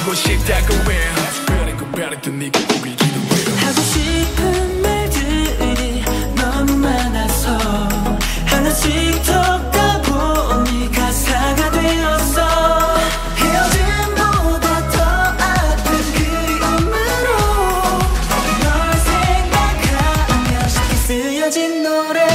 하고 싶다고 해 특별하고 바랬던 네가 보이기도 해 하고 싶은 말들이 너무 많아서 하나씩 더 까보니 가사가 되었어 헤어짐보다 더 아픈 그리움으로 널 생각하며 쉽게 쓰여진 노래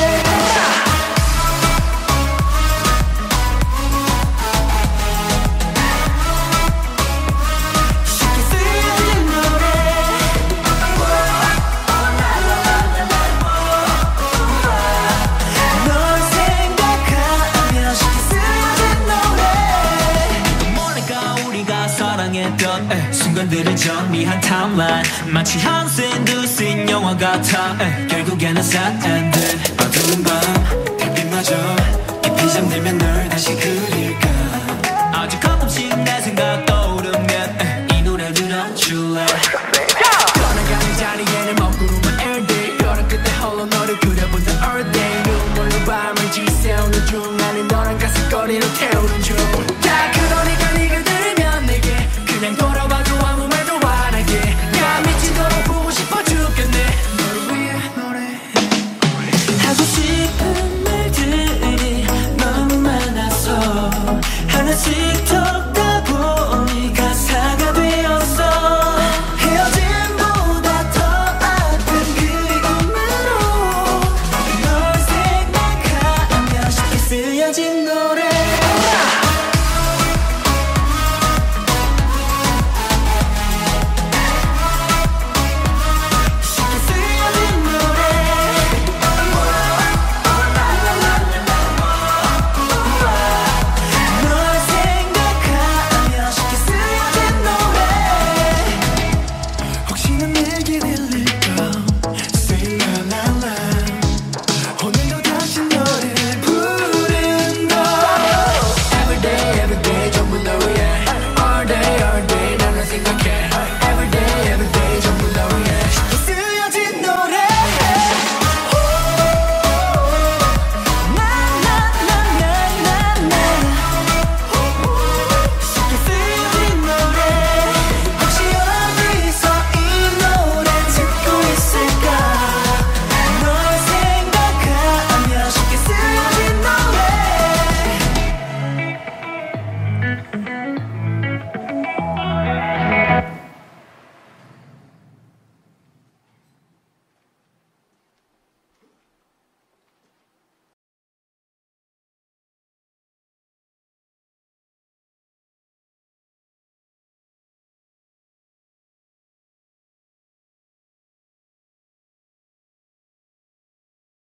순간들을 정리한 타임라인 마치 한 씬 두 씬 영화 같아 결국에는 sad ending 어두운 밤 별빛마저 깊이 잠들면 널 다시 그릴까 아주 가끔씩 내